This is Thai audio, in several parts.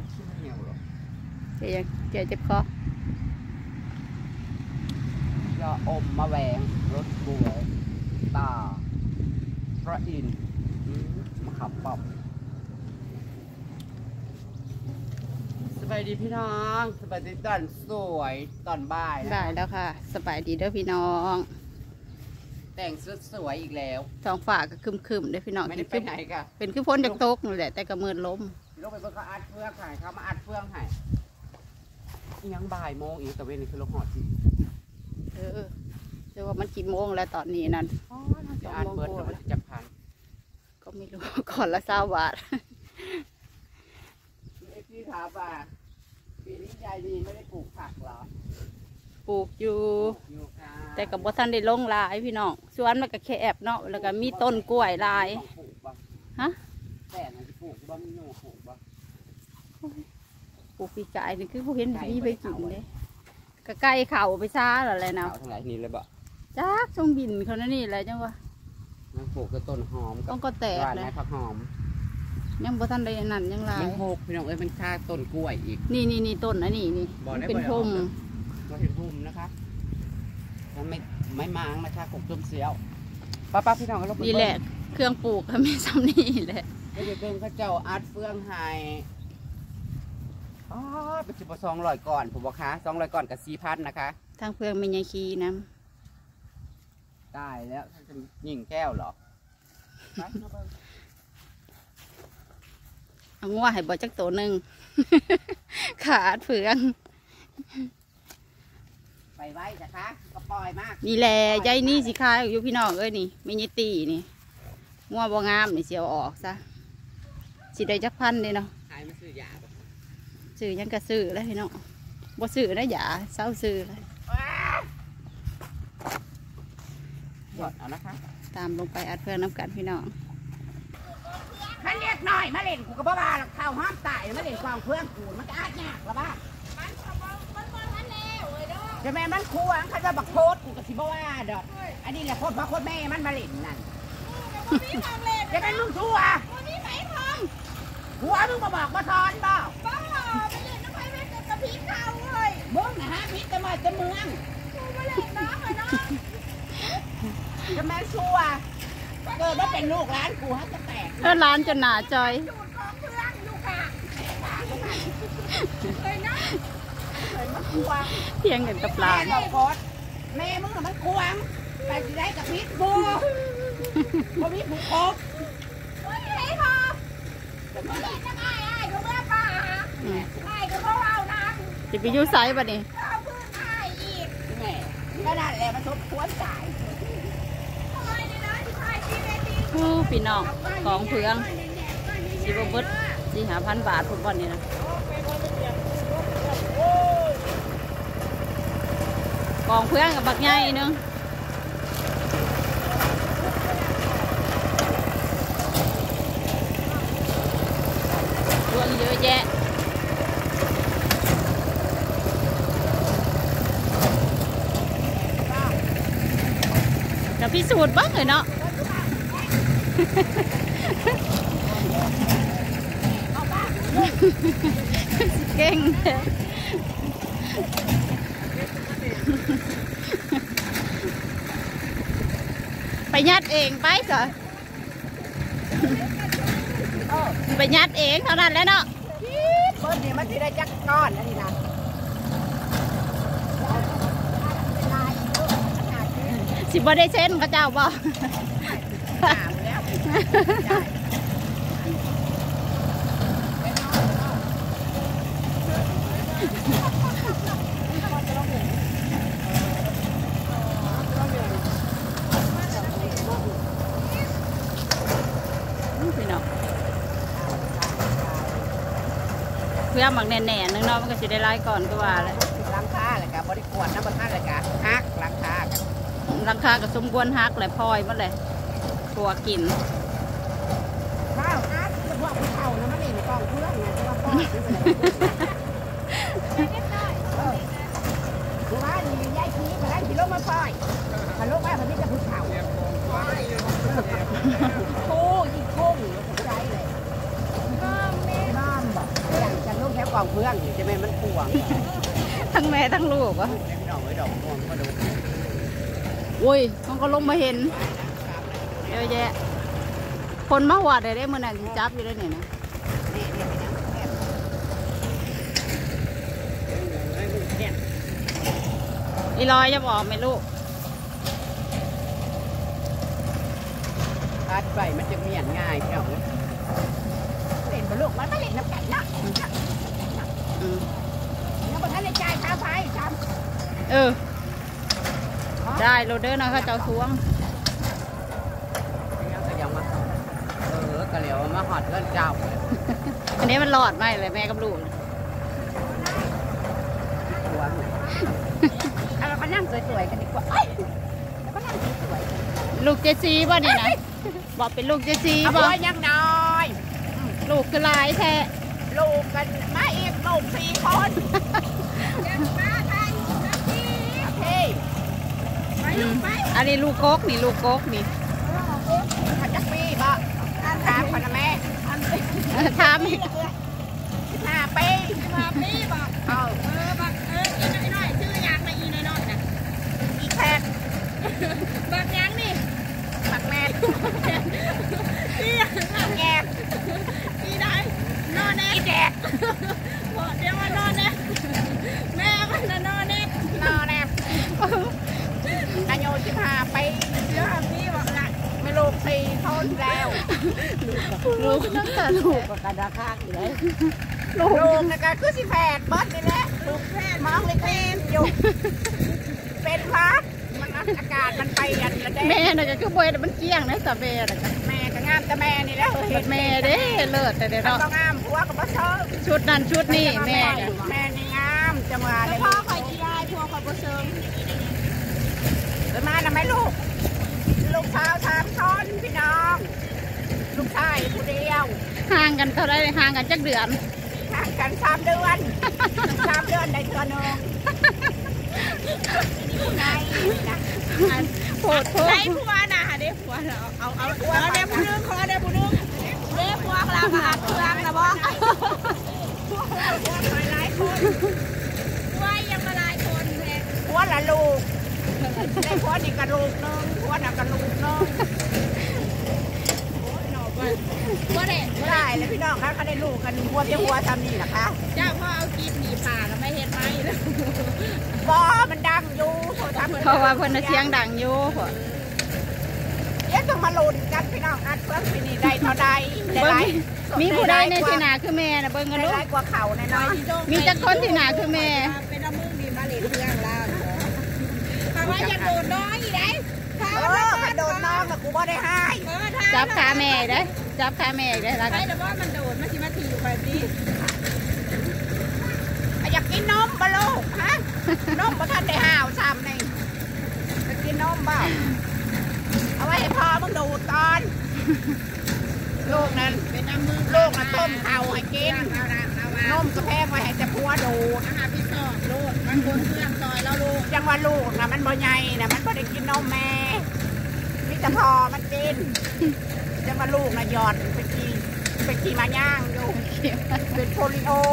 ชื่อเหี่ยวหรอเจ๊เจ็บคอยาอมมาแหวงรถบัวตาพระอินทร์มาขับปอบสบายดีพี่น้องสบายดีตอนสวยตอนบ่ายได้แล้วค่ะสบายดีเด้อพี่น้องแต่งชุดสวยอีกแล้วท้องฟ้าก็คึมๆเด้อพี่น้องไม่ได้ไปไหนกะเป็นคือพ้นจากโต๊ะนี่แหละแต่ก็มืดล้มลงไปเพื่อเขาอัดเฟืองให้เขามาอัดเฟืองให้ยังบ่ายโมงอีกแต่เว้นนี่คือลงหอจีแต่ว่ามันกี่โมงแล้วตอนนี้นั่นจะอ่านเบิร์ดแล้วมันจะพันก็ไม่รู้ก่อนละ20 บาทพี่ถามว่าปีนี้ยายดีไม่ได้ปลูกผักหรอปลูกอยู่แต่กับบ่ทันได้ลงลายพี่น้องสวนมันก็แคบเนาะแล้วก็มีต้นกล้วยลายฮะแต่มันจะปลูกบ้างมีโน่ปลูกบ้างปลูกปีกายนี่คือผู้เห็นดีไปกินเลยก็ใกล้เข่าไปช้าหรออะไรนะทั้งหลายนี่เลยบ่จ้าทรงบินเขานั่นนี่อะไรจังวะมันปลูกกับต้นหอมต้องก็แตกเลยผักหอมยังบ่ทันได้นั่นยังลายมันโหกพี่น้องเอ้ยมันฆ่าต้นกล้วยอีกนี่ต้นอันนี้นี่เป็นพุ่มเราเห็นพุ่มนะคะมันไม่มางนะคะกบต้มเสียวป้าพี่น้องก็ลงไปนี่แหละเครื่องปลูกไม่ซ้ำนี่แหละก็จะเป็นข้าเจ้าอัดเฟืองไฮเป็น200 ก่อนผมบอกค่ะ200 ก่อนกับ4,000นะคะทางเฟืองมีไงคีน้ำได้แล้วท่านจะยิงแก้วเหรอเอางัวให้บ่จักตัวหนึ่งขาดเฟืองไปไว้จ้ะคะก็ปล่อยมากนี่แหละยายนี่สิคายอยู่พี่น้องเอ้ยนี่ไม่ยตีนี่งัวบ่งามนี่เสียวออกซะสิได้จักพันเลยเนาะขายมาซื้อยาซื้อยังกระซื้อแล้วพี่น้องบ่ซื้อนะอย่าเศร้าซื้อเลยหยดเอานะคะตามลงไปอัดเพื่อนน้ำกันพี่น้องมันเรียกหน่อยมาเล่นกูก็บ้าหรอกข้าวห้ามตายมาเล่นกองเพื่อนกูมันจะอาดยากหรอบ้าจะแม่มันครัวเขาจะบักโคตรกูกับสิบ่ว่าดอกอันนี้แหละโคตรพ่อโคตรแม่มันมาเล่นนั่นจะเป็นลุงชั่วหัวมึงมาบอกมาสอนบ่บ้าไปเล่นน้ำไผ่ไม่กับพีเขาเลยมึงนะฮะพีจะมาจะเมืองกูมาเล่นน้ำเลยเนาะจะแม่ชั่วเกิดว่าเป็นลูกร้านกูฮะจะแตกร้านจนหนาจอยจูดกองเพื่อนลูกค่ะเลยนะเลยมันควงเพียงกันกับร้านแม่มึงน่ะมันควงไปสิได้กับพีกูพอพีผูกคบโอ้ยไอ้พอจะมาเล่นน้ำไอ้ก็เมื่อป่าไอ้ก็เพราะเรานะจะไปยุ่ไซส์ป่ะนี่เอาพื้นไอ้อีกแม่ก็นั่นแหละมันทบทวนสายพี่น้องของเพื่องสิบเบิด4,500 บาททุกวันนี้นะกองเพื่องกับบักใหญ่นึงเพื่องเยอะแยะจะพิสูจน์บ้างเลยเนาะเก่งไปยัดเองไปสิไปยัดเองเท่านั้นแล้วเนาะเบิ้ลนี่มันจะได้จักก้อนอันนี้นะสิบ่ได้เส้นพระเจ้าบ่เพื่อหมักแน่ๆนึงเนาะมันก็จะได้ไล่ก่อนก็ว่าเลยหลังคาเลยกับบริกรน้ำมันท่านเลยกับฮักหลังคากับสมควรฮักเลยพลอยมันเลยตัวกินข้าวฮักจะพวกเข่านะมันเองกองเพื่อนไงจะว่าพ่อคือว่าดียายขี้มาได้ขี่ลงมาปล่อยมาลงมาพอดีจะพูดเข่าโค้ยิงโค้งหัวใจเลยบ้านบอกอย่างจะลงแวกองเพื่องจะไม่มันข่วงทั้งแม่ทั้งลูกวะดอกไว้ดอกม่วงก็ดูอุ้ยมันก็ลงมาเห็นเยอะแยะคนมาหัวได้เมื่อนั้นจับอยู่ได้เนี่ยนะอีลอยจะบอกไหมลูกตัดไปมันจะเมียนง่ายเจ้าเล่นบลูกมันไม่เล่นน้ำไก่นะแล้วบนท่านในใจชาวไฟชาวได้โรเดอร์นะเขาเจ้าสวงก็ยังมาก็เหลียวมาหอดเพื่อนเจ้าอันนี้มันหลอดไหมเลยแม่กับลูกตัวเราก็นั่งสวยๆกันดีกว่าแล้วก็นั่งสวยๆลูกเจซีบ่นี่นะบอกเป็นลูกเจซีเอาบ่ไว้ยังน้อยลูกคือลายแท้ลูกกันมาอีกลูก4 คนโอเคอันนี้ลูกกกนี่ลูกกกนี่ขันจักปีบ่ถามคนนะแม่ถามอีก 15 ปีบ่อีน้อยชื่อยังไม่อีน้อยนะอีแขกบักยังนี่ปักแม่อีแงบอีได้นอนแน่อีแดกบอกเดี๋ยวว่านอนแน่แม่มันนอนแน่นอนแนบอายุ15 ปีเยอะพี่บอกนะไม่ลูก4 คนแล้วลูกนั่งแต่ลูกก็กระดาษข้างอยู่เลยลูกนะก็คือ18 เบิดนี่แหละลูกแพทย์มองเลยเป็นอยู่เป็นพักมันอากาศมันไปอันละเด้แม่น่ะก็คือบ่ได้มันเกี้ยงนะสะเบะน่ะแม่ก็งามแต่แม่นี่แหละแม่เด้เลิศแต่เดี๋ยวเราเนาะก็งามผัวก็บ่เชิงชุดนั้นชุดนี้แม่แม่นี่งามจังหวะเลยพ่อคอยจีได้พ่อคอยบ่เชิงเลยมาทำไมลูกสาว3 คนพี่น้องลูกชายผู้เดียวห่างกันเท่าไรห่างกันจักเดือนห่างกัน3 เดือน3 เดือนได้เดือนนึงไงนะโพดโพได้ดผัวนะเด้ผัวเราเอาผัวได้ผู้นึงขอได้ผู้นึงเด้ผัวเรามาเครื่องนะบ่หลายคนผัวยังมาหลายคนแท้ผัวละลูกได้ผัวนี่ก็ลูกนึงผัวน่ะก็ลูกนึงบ่ได้ไม่ได้เลยพี่น้องคะเขาได้ลูกกันผัวจะผัวทำนี่นะคะเจ้าพ่อเอากีบหนีผ่าแล้วไม่เห็นไหมแล้วบอมันดังอยู่เขาทำเพราะว่าเพิ่นน่ะเสียงดังอยู่พ่อเดี๋ยวต้องมาลุ้นกันพี่น้องอัดเพิ่มปีนี้ได้เท่าใดได้เบิ่ไรงมีผู้ใดในที่หนาคือแม่น่ะเบิ่งกันได้ดูไรกว่าเขาแน่นอนมีจักคนที่หนาคือแม่เป็นน้ำมึงมีมาเหรียญเพื่อนแล้วเพราะว่าอย่าโดดน้อยอีได้ถ้าโดนน้องนะกูบ่ได้ให้จับขาแม่ได้จับขาแม่ได้แล้วไปกันแต่ว่ามันโดดมาสิมาถีบแบบนี้อยากกินนมบ่ลูกฮะนมบ่ทันได้ห่าวซ้ำนี่จะกินนมเปล่าเอาไว้ให้พ่อมึงดูดก่อนลูกนั้นเป็นน้ำมึงลูกน่ะต้มข้าวให้กินเอาละเอาละนมก็แพงไว้ให้จะพัวดูดอาหารพี่สอบโลดมันบนเครื่องซอยแล้วลูกจังว่าลูกนะมันบ่ใหญ่นะมันบ่ได้กินนมแม่มีแต่พอมันกินจังว่าลูกนะหยอดไปขี่มาย่างอยู่เป็นโพลิโอ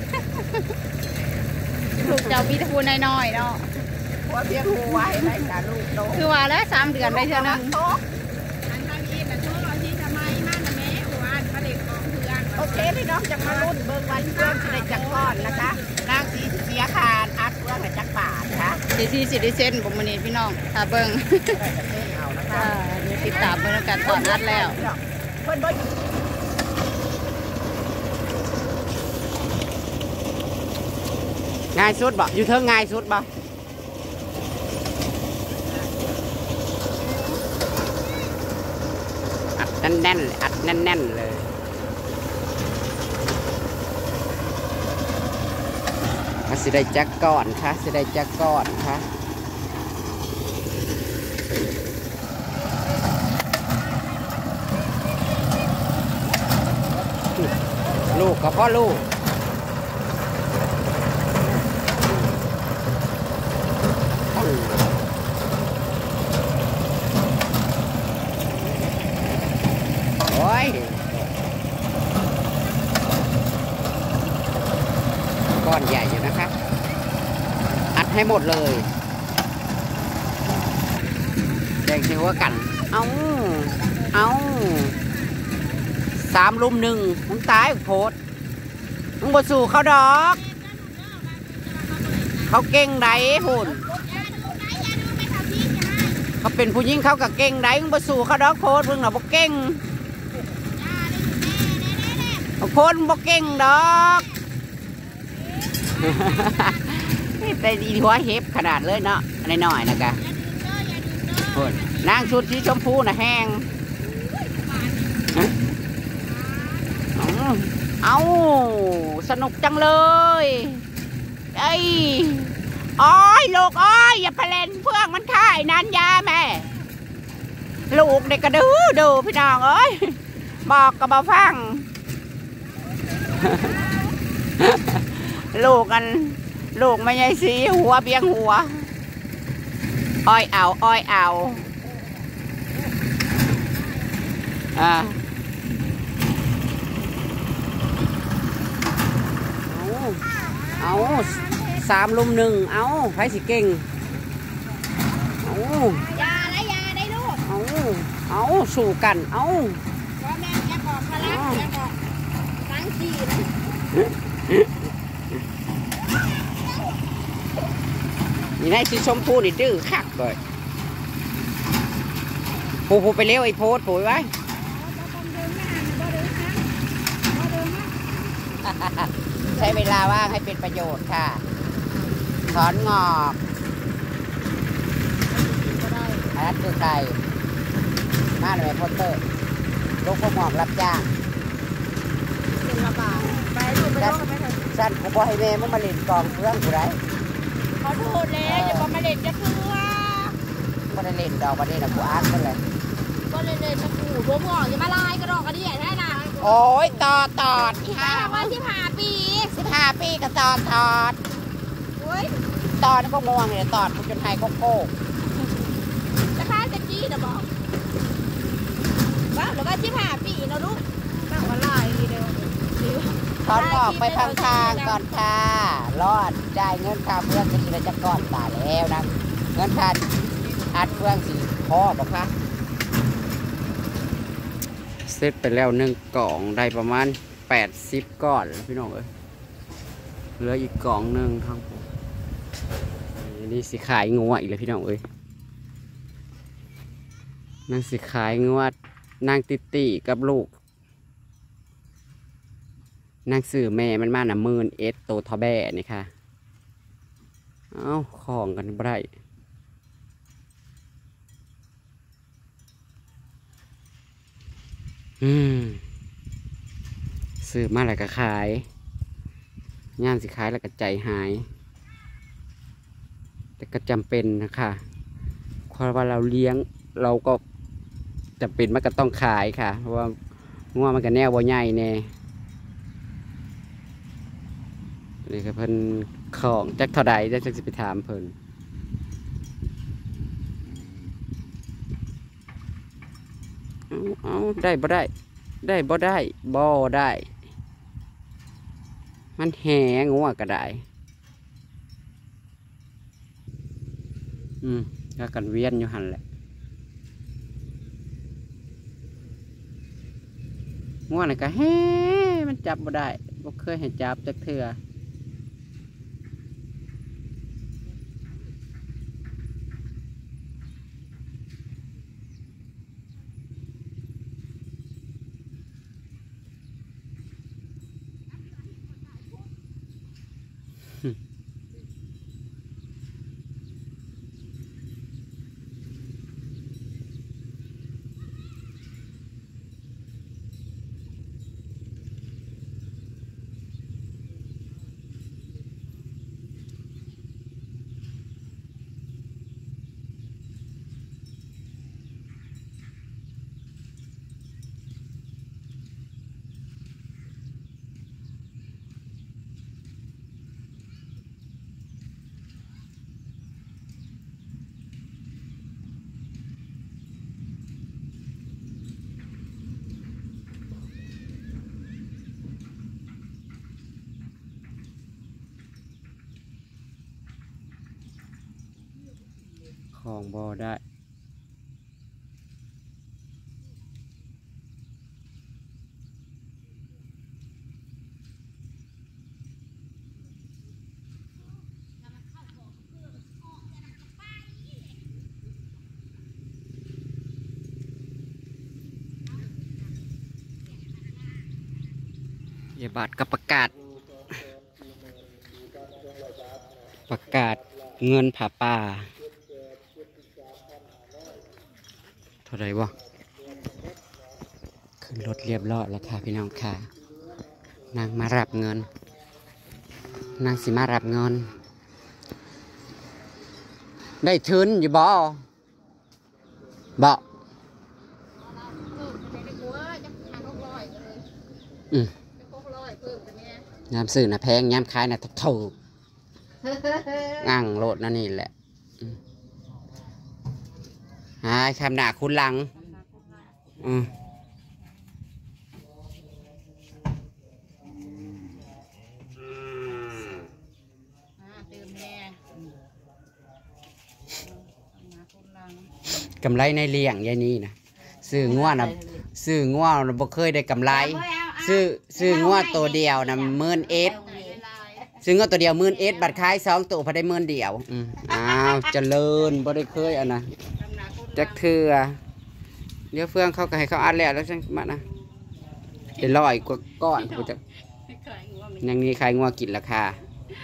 ลูกเจ้ามีแต่ผู้น้อยๆเนาะหัวเพียงหัวให้ได้กับลูกโตคือว่าแล้ว3 เดือนได้เท่านึงอันทางอีแต่ช่วงเราที่ทำไมนั่นนะแม่หัวมาเล็กของเพื่อนโอเคพี่น้องจังมารุ่นเบิ่งวันเพื่อนจะได้จักก้อนนะคะนางสีเสียขาดอัดเพื่อนให้จักบาทค่ะสิได้เซ็นบ่มื้อนี้พี่น้องถ้าเบิ่งได้จะเต้นเอานะคะเดี๋ยวติดตามเบิ่งแล้วกันตอนนัดแล้วเพิ่นบ่ง่ายสุดบ่อยู่เทิงง่ายสุดบ่อัดแน่นๆอัดแน่นๆเลยสิได้จักก่อนค่ะสิได้จักก่อนค่ะลูกกับพ่อลูกโอ้ยให้หมดเลยแดงเชียวกัน เอา3 ลุม 1มึงตายโพดมึงบ่สู่เขาดอกเขาเก่งไดหุ่นเขาเป็นผู้หญิงเขาก็เก่งไดมึงบ่สู่เขาดอกโพดมึงน่ะบ่เก่งโพดมึงบ่เก่งดอกแต่ดีหัวเห็บขนาดเลยเนาะหน่อยๆนะกะหุ่นนางชุดสีชมพูน่ะแห้งเอาสนุกจังเลยไอ้อ้อยลูกอ้อยอย่าไปเล่นเพื่องมันค่ายนันยาแม่ลูกเด็กกระดูพี่น้องเอ้ยบอกกับบ่ฟัง ลูกไม่ใช่สีหัวเบียงหัวอ้อยเอาเอา3 ลุม 1เอาไผสิเก่งยาได้ลูกเอาสู่กันพ่อแม่จะบอกพลังจะบอกล้างขี้นะนี่นายสีชมพูนี่ดื้อคักเลยผูไปเร็วไอ้โพดผูไว้ใช้เวลาว่างให้เป็นประโยชน์ค่ะถอนงอกอันนั้นคือใครมาเลยโพสเตอร์ลูกพวกหมอกรับจ้างเป็นระบาดไปลูกไปลูกไปเถอะสั้นกูบอกให้แม่มึงมาเล่นกองเพื่อนกูได้ขอโทษเลยจะบอกมาเล่นจะเพื่อก็ได้เล่นดอกวันนี้นะกูอาร์ตกันเลยก็เล่นจะขู่รวมหอกอย่ามาลายกระดอกกระเดี่ยได้นะโอ้ยตอดอีห่าวัน15 ปี 15 ปีก็ตอดโอ้ยตอดก็ม่วงเลยตอดกูจนไทยโกจะฆ่าจะจี้นะบอกว่าหรือว่า15 ปีนะลูกตั้งวันลายเดียวถอนออกไปทางก่อนค่ะรอดได้เงินค่าเพื่อนจะกินจะก่อนตายแล้วนะเงินค่าอัดเพื่อนสิพ่อบอกค่ะเสร็จไปแล้ว1 กล่องได้ประมาณ80 ก้อนพี่น้องเอ้ยเหลืออีกกล่องหนึ่งครับนี่สิขายงัวอีกเลยพี่น้องเอ้ยนางสิขายงัวนางติกับลูกนางสื่อแม่มันมาหน่ะ11,000โตทอแบ่นี่ค่ะเอาของกันบ่ได้ซื้อมาแล้วก็ขายย่ามสิขายแล้วก็ใจหายแต่ก็จำเป็นนะคะเพราะว่าเราเลี้ยงเราก็จำเป็นมันก็ต้องขายค่ะเพราะว่างัวมันก็แนวบ่ใหญ่แน่นี่ก็เพิ่นของจักเท่าใดจักสิไปถามเพิ่นเอาได้บ่ได้มันแหงงัวก็ได้ก็กันเวียนอยู่หันแหละงัวนี่ก็แหมันจับบ่ได้บ่เคยให้จับจักเทื่อของบ่ได้อย่าบาดกับประกาศเงินผ่าป่าเท่าไรวะขึ้นรถเรียบร้อยแล้วค่ะพี่น้องค่ะนางมารับเงินนางสิมารับเงินได้ทุนอยู่บ่ยามซื้อนะแพงยามขายนะถูกง่างโลดนั่นนี่แหละหายคำหนาคุณหลังกำไรในเลี้ยงยายนี่นะซื้องัวนะบ่เคยได้กำไรซื้องัวตัวเดียวนะ11,000ซื้องัวตัวเดียว11,000บัตรขาย2ตัวพอได้10,000เดียวอ้าวเจริญบ่ได้เคยอันนะจักเทื่อเดี๋ยวเฟืองเขาก็ให้เขาอัดแล้วจังมานะได้100 กว่าก้อนกูจะยังมีขายงัวกินราคา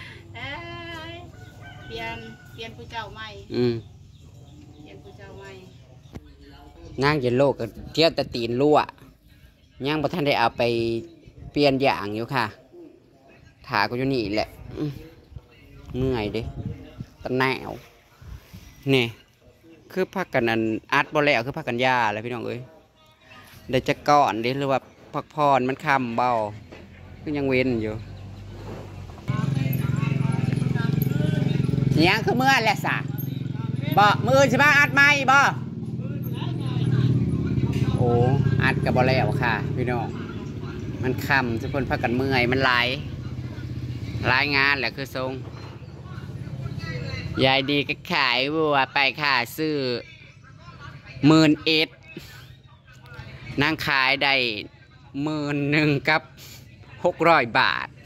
เปลี่ยนผู้เจ้าใหม่เปลี่ยนผู้เจ้าใหม่นางเย็นโลกเที่ยวตะตีนรั่วย่างบ่ทันได้เอาไปเปลี่ยนอย่างอยู่ค่ะถาก็อยู่นี่แหละเมื่อยดิตะแนวนี่คือพักกันอันอัดบ่แล้วคือพักกันยาอะไรพี่น้องเอ้ยได้จะก่อนดิหรือว่าพักพรมันคำเบาก็ยังเว้นอยู่ยังคือเมื่อแหละสะบ่มือใช่ป่ะอัดไม่บ่โอ้อัดกับบ่แล้วค่ะพี่น้องมันคำทุกคนพักกันเมื่อยมันหลายงานแหละคือทรงยายดีก็ขายบัวไปค่ะซื้อ11,000นั่งขายได้11,000กับ600 บาท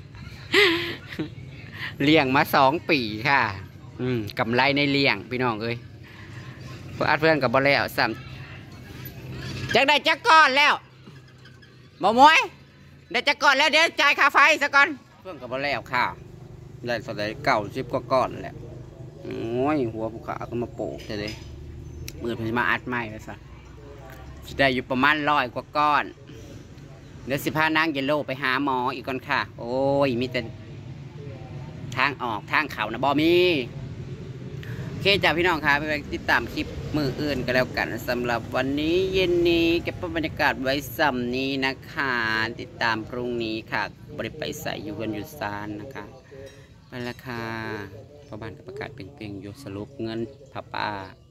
เลี้ยงมา2 ปีค่ะกำไรในเลี้ยงพี่น้องเอ้ยเพื่ออัดเพื่อนกับบ่แล้วจักได้จักก้อนแล้วบ่มวยได้จักก้อนแล้วเดี๋ยวจ่ายค่าไฟซะก่อนเพื่อนกับบ่แล้วค่ะได้สดาย90 กว่าก้อนแหละโอ้ยหัวผู้ขาก็มาโปกเลยมือเพิ่งมาอัดไม้ไปซะได้อยู่ประมาณ100 กว่าก้อนเดี๋ยว15นางเยลโล่ไปหาหมออีกก่อนค่ะโอ้ยมีแต่ทางออกทางเขานะบอมีโอเคจ้าพี่น้องค่ะไปติดตามคลิปมืออื่นกันแล้วกันสำหรับวันนี้เย็นนี้เก็บบรรยากาศไว้ซ้ำนี้นะคะติดตามพรุ่งนี้ค่ะบริไปใส่อยู่กันอยู่ซานนะคะไปละค่ะพอบ้านก็ประกาศเปลี่ยนอยู่สรุปเงินผ้าป่า